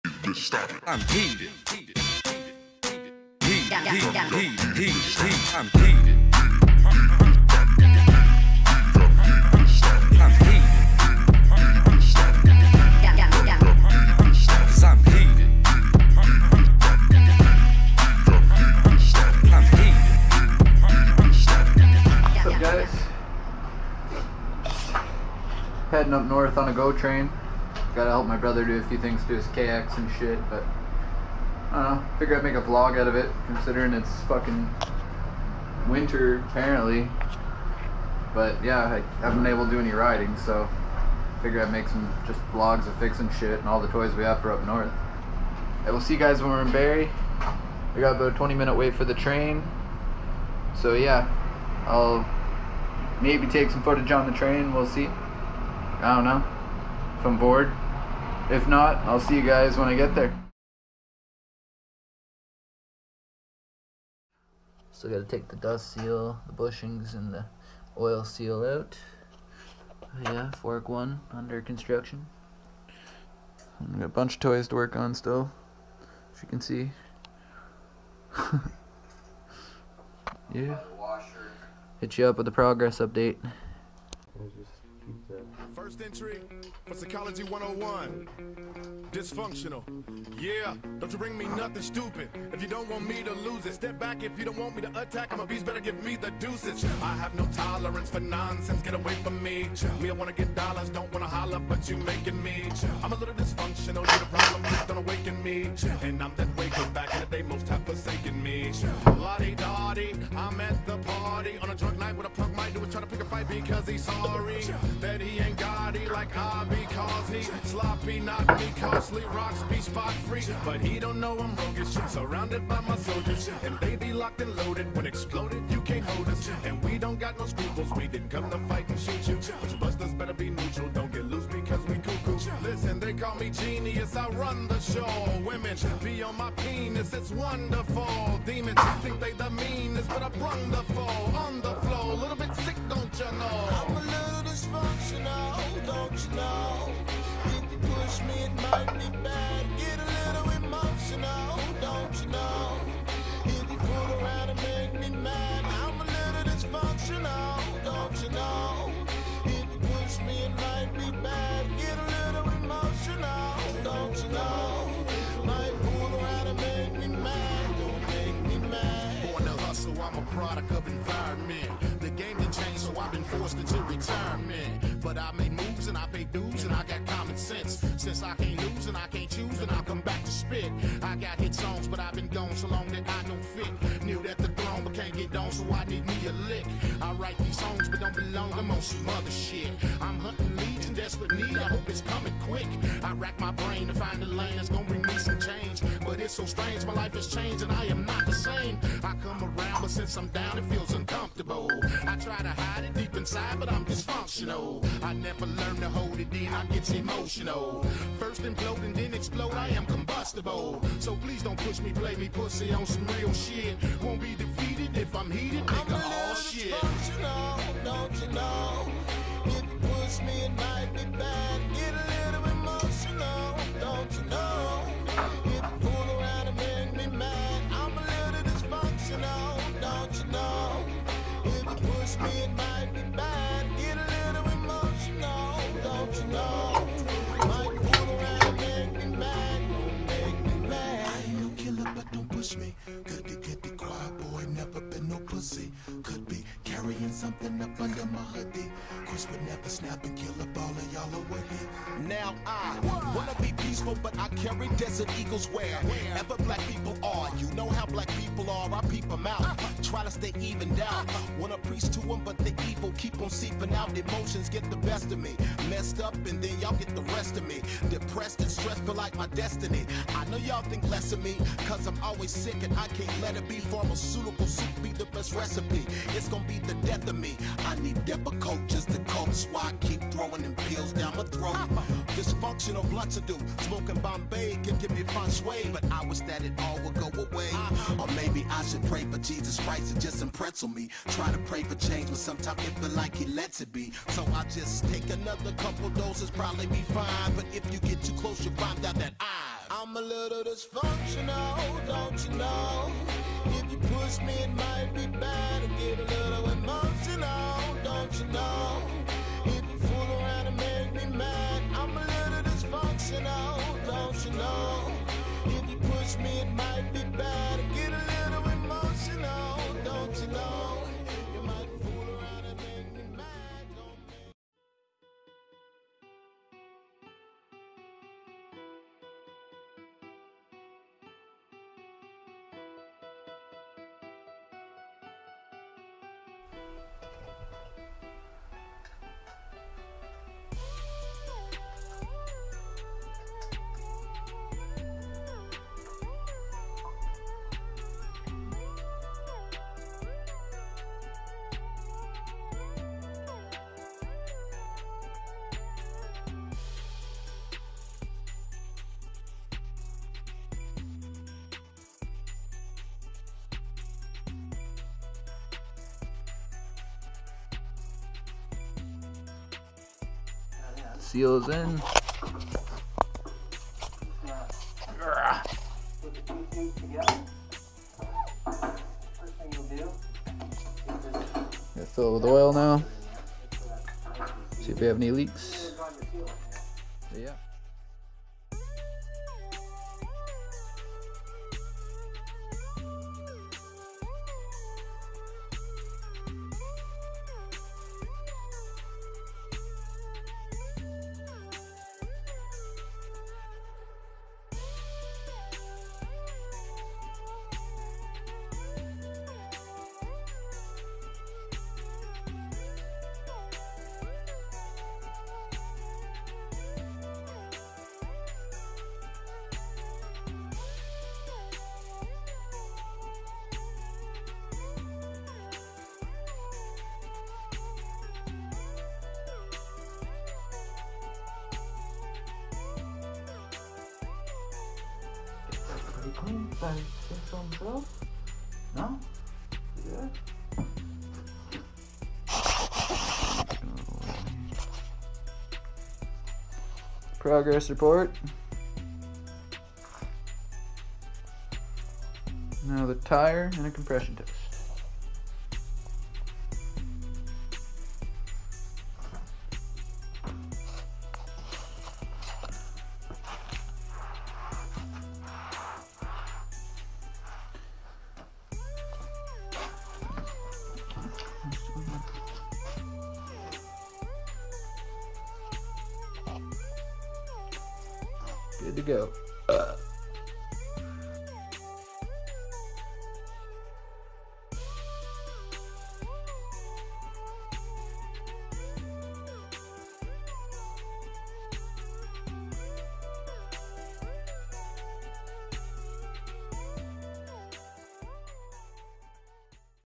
Stop it. I'm heated. I'm heated. I'm heated. 'Cause I'm heated. I'm heated. What's up, guys? Heading up north on a GO train. Gotta help my brother do a few things to his KX and shit, but I don't know. Figure I'd make a vlog out of it, considering it's fucking winter, apparently. But yeah, I haven't been able to do any riding, so figure I'd make some just vlogs of fixing shit and all the toys we have for up north. And we'll see you guys when we're in Barrie. We got about a 20-minute wait for the train. So yeah, I'll maybe take some footage on the train, we'll see. I don't know if I'm bored. If not, I'll see you guys when I get there. Still gotta take the dust seal, the bushings, and the oil seal out. Yeah, fork 1 under construction. And we got a bunch of toys to work on still, as you can see. Yeah. Hit you up with a progress update. First entry for Psychology 101. Dysfunctional. Yeah, don't you bring me nothing stupid. If you don't want me to lose it, step back. If you don't want me to attack, I'm a beast, better give me the deuces. I have no tolerance for nonsense, get away from me. Me, I wanna get dollars, don't wanna holler, but you making me. I'm a little dysfunctional, you the problem, please don't awaken me. And I'm that way, cause back in the day, most have forsaken me. La-di-da-di, I'm at the party on a drunk night with a punk might do is try to pick a fight because he's sorry that he ain't got it like I, because he sloppy, not me, costly, rocks be spot free, but he don't know I'm roguish, surrounded by my soldiers, and they be locked and loaded. When exploded, you can't hold us, and we don't got no scruples. We didn't come to fight and shoot you, but you busters better be neutral. Don't get loose because we cuckoo. Listen, they call me genius, I run the show. Women be on my penis, it's wonderful. Demons think they the meanest, but I brung the foe on the floor. A little bit sick, don't you know? I'm a little dysfunctional, don't you know? If you push me, it might be bad. Get a little emotional, don't you know? If you fool around and make me mad, I'm a little dysfunctional, don't you know? If you push me, it might be bad. Get a little emotional, don't you know? Might fool around and make me mad, don't make me mad. Born to hustle, I'm a product of environment. The game done changed, so I've been forced into retirement. But I make moves and I pay dues and I got common sense. Since I can't lose and I can't choose, then I'll come back to spit. I got hit songs, but I've been gone so long that I don't fit. Knew that the throne, but can't get on, so I need me a lick. I write these songs, but don't belong, I'm on some other shit. I'm hunting leads in desperate need, I hope it's coming quick. I rack my brain to find the lane that's gonna bring me some change. But it's so strange, my life has changed and I am not the same. I come around, but since I'm down, it feels uncomfortable. I try to hide it deep inside, but I'm dysfunctional. I never learn to hold it in, I get emotional. First implode and then explode, I am combustible. So please don't push me, play me pussy on some real shit. Won't be defeated if I'm heated, nigga, all shit. Dysfunctional, don't you know? If you push me, it might be bad. Get a little emotional, don't you know? If you fool around and make me mad, I'm a little dysfunctional, don't you know? If you push me, it might be bad. Get a little emotional, don't you know? Might fool around and make me mad, don't make me mad. I ain't no killer, but don't push me. Goody, quiet boy, never been no pussy. Could be carrying something up under my hoodie. Chris would never snap and kill a ball of y'all away. Now I wanna be peaceful, but I carry Desert Eagles wherever black people are. You know how black people are, I peep them out. Try to stay evened out. Wanna preach to them, but the evil keep on seeping out. Emotions get the best of me. Messed up, and then y'all get the rest of me. Depressed and stressed, feel like my destiny. I know y'all think less of me, cause I'm always sick and I can't let it be. Pharmaceutical soup be the best recipe. It's gonna be the death after me. I need Depakote just to cope, so I keep throwing them pills down my throat. Dysfunctional blunt to do, smoking Bombay can give me fun sway, but I wish that it all would go away. Or maybe I should pray for Jesus Christ to just pretzel me. Try to pray for change, but sometimes it feel like he lets it be. So I just take another couple doses, probably be fine. But if you get too close, you'll find out that I'm a little dysfunctional, don't you know? If you push me, it might be bad to get a little emotional, don't you know? If you fool around and make me mad, I'm a little dysfunctional, don't you know? If you push me, it might be bad to get a little emotional, don't you know? You might fool around and make me mad, don't make Seals in. Put the two tubes together. First thing you'll do is Gotta fill it with oil now. See if we have any leaks. Yeah. Clean, 5, 6 on himself? No? Yeah. Progress report. Now the tire and a compression test. Good to go.